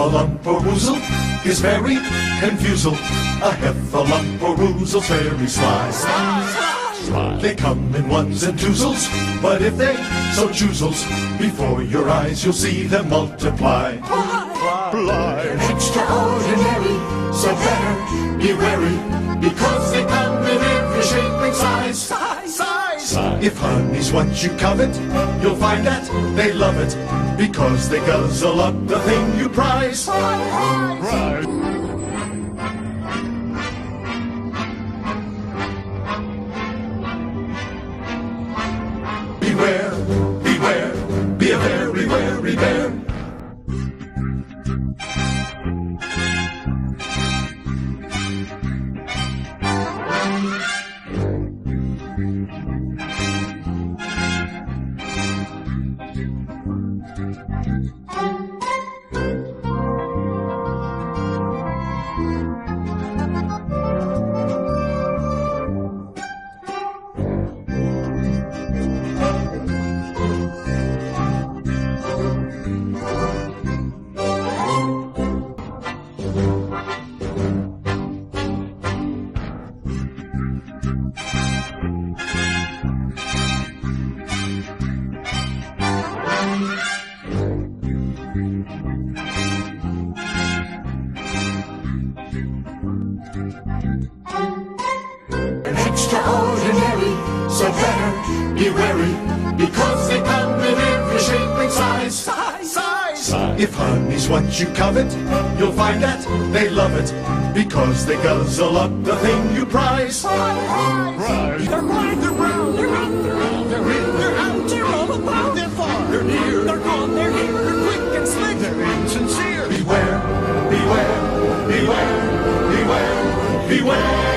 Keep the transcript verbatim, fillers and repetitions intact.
heffalump-a-woozle is very confusal. A heffalump-a-woozle's very sly. Sly, sly. They come in ones and twosles, but if they so choosles, before your eyes you'll see them multiply. Fly, fly. They're extraordinary, so better be wary, because they come in every shape and size. Size, size. Size. If honey's what you covet, you'll find that they love it, because they guzzle up the thing you prize. Prize. Prize. Beware, beware, be a very wary bear. Extraordinary, so better be wary, because they come in every shape and size. Size, size. Size. If honey's what you covet, you'll find that they love it, because they guzzle up the thing you prize. Prize. Prize. They're wide, they're round, they're out, they're out, they're in, they're out, they're all about, they're far, they're near, they're gone, they're here, they're quick and slick, they're insincere. Beware, beware, beware, beware, beware.